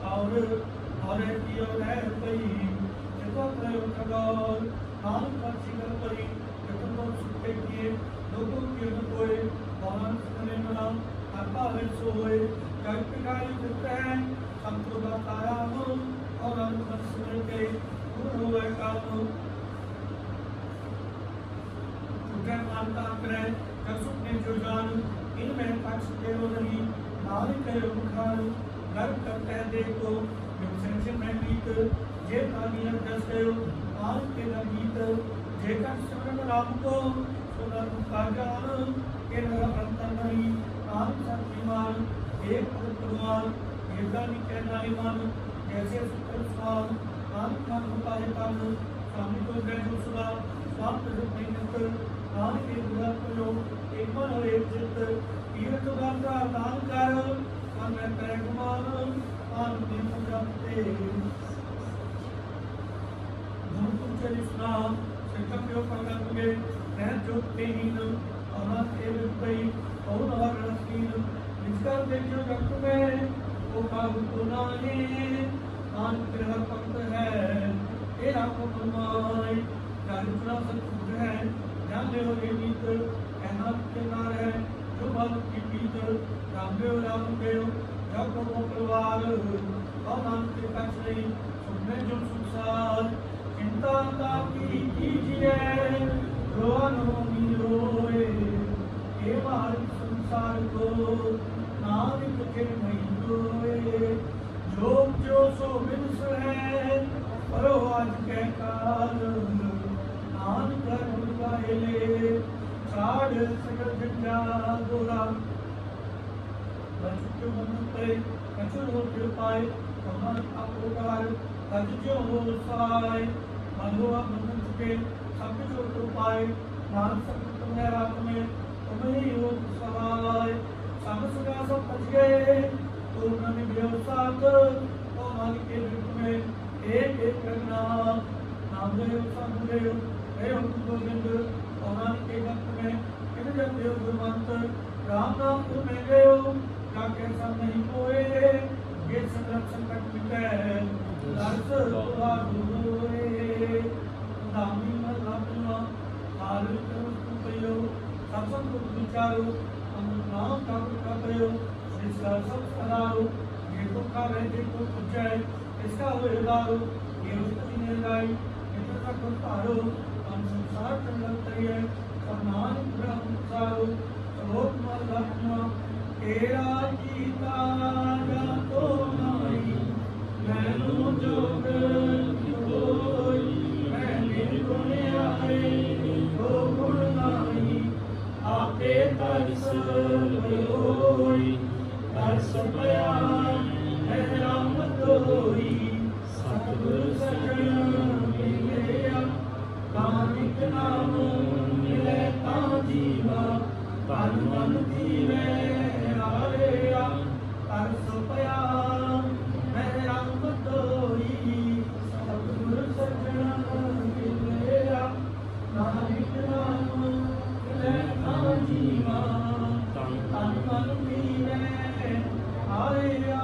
और की ओर है पई जगो प्रयो ठगोर नाम पर सिगर परी जगो सुखे किए लोगों के न कोई बाण सुने मना आत्मा वे सोए जग पिकाई करते हैं संतोषा ताया हो और अनुमत सुन के गुरु है काम उठे मानता करे जग सुखने जो जान इनमें पक्ष तेरो नहीं नारी करे मुखान गर्व करते हैं देखो विमर्शन में गीत जे कानियन दस गयो आन के न गीत जे का शरण राम को सुनर का जान के न अंतर नहीं आन शक्तिमान एक भगवान एकदानी कहना ईमान जैसे सुकर स्वान आन खान होता है कान स्वामी को गए जो सुना स्वाम प्रजो मेहनत आन के बुरा को एक मन और एक चित्त तीर्थ गाता दान कर मन में करे गुमान आन दिन जाते धन तुम चली सुना सिद्धम यो पगत में नैन जोते हीन अनाथ के विपई और हर रसीन निष्कर देखो जगत में वो काबू तो नाहे आन ग्रह पंथ है तेरा को मनमाए जागृतना सत्पुर है ध्यान देव ये गीत कहना के नार है जो बात की पीत रामदेव राम देव जब वो परिवार और नाम के कछ नहीं सुनने जो संसार चिंता ताकी कीजिए रोनो रोए ये बाहर संसार को नाविक के नहीं रोए जो सो विंस है परो आज के काल नान कर उनका साढ़ सकल जंजा गोरा बच्चों बंधन करे कचर हो फिर पाए कमान अपोकार जो हो साए मधुआ बंधन चुके सब जो तो पाए मान सब तुम्हें रात में तुम्हें हो सवाए सब सगा सब बच गए तो नमी व्यवसात तो मालिक के रूप में एक करना नामदेव सामदेव हे हम गोविंद और नाम के भक्त में इन जब देव गुरुमंत राम नाम तुम में गयो का कैसा नहीं कोए ये संकट संकट मिटे दर्श दुआ दुए दामी मन लापना हाल तुम कयो सत्संग को विचारो हम नाम का कयो इसका सब सदारो ये तो का रहते को पूछे इसका वेदारो ये उसकी निर्गाई इतना को पारो हम संसार चलते है समान ब्रह्म सारो लोक मलक्ष्मा तेरा जीता जा तो नहीं मैनू जोग कोई मैंने गुण आए तो गुण नहीं आपे तरस होई तरस बयान है रामत होई सतगुरु सजन मिले नानक नाम मिले ता जीवा तन मन जीवे आया तरस बयान है रामत होई सतगुरु सजन मिले नानक नाम मिले ता जीवा तन मन जीवे आया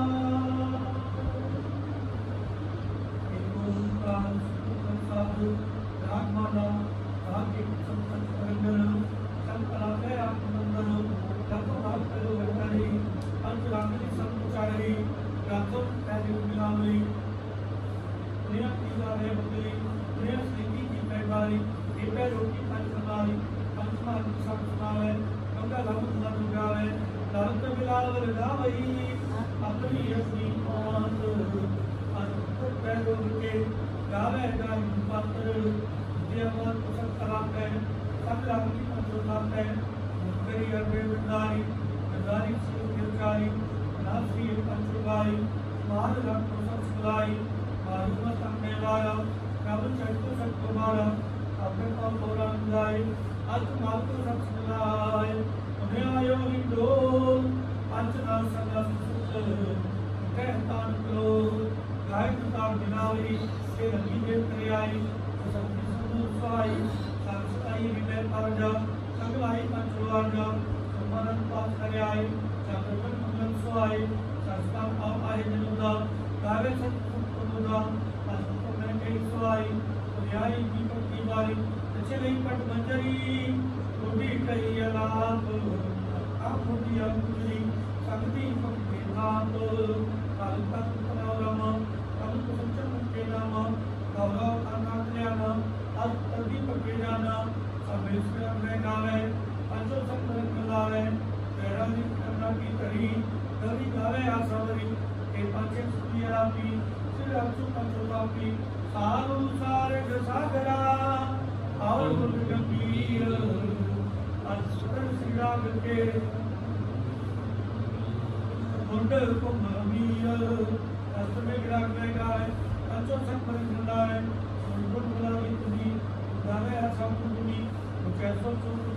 रागमाला भाग्य संपन्न करंदन संकला के आत्मनंदन तत्व भाग करो वैतारी पंचरागनी संचारी रातों पहले मिलावली प्रिय पीला रे बदली प्रिय स्थिति की पैगारी दिव्य रोटी पंचमाली पंचमाली संस्मावे गंगा लहु मन गावे लहत मिलावर गावई अपनी अपनी पांच अंत पैरों के गावे गाय पात्र देवन पसंद कराते हैं सब रामनी पंचोताते हैं मुक्तरी अरबे विदारी विदारी शिव गिरचाई नासी पंचुगाई मार रक्त संस्कृलाई मारुमत अंगेवाया कबल चैतु सत्कुमारा अपने का पौराण गाई अत मातु संस्कृलाई उन्हें आयो हिंदोल पंचना संगम सुख कहतान करो गाय कुतार बिनावरी के रंगी देव करियाई सत्य समुसाई संस्काई विवेक परजा संगलाई पंचवार्जा सुमरन पास करियाई चक्रवन मंगल सुहाए संस्कार पाप आए जनोदा गावे सत प्रमोदा असत में कई सुहाई रियाई दीपक की बारी चले पट मंजरी रोटी कई अलाप आप मोटी अंकुरी शक्ति पक्के नाम काल तक परावरम कल कुसुम के नाम गौरव अनात्र्याम अत तदी पक्के जाना सबेश्वर में गावे पंचो संकर कलावे तेरा दिन करना की करी कभी गावे आसवरी के पंचे सुनिया पी सिर अचु पंचोता पी सारू सारे सागरा और गुण गंभीर असुर श्रीराग के मुंड कुममीर असुर ग्राग में गाए पंचो संकर कलावे गुण गुलाबी तुनी गावे आसव तुनी कैसो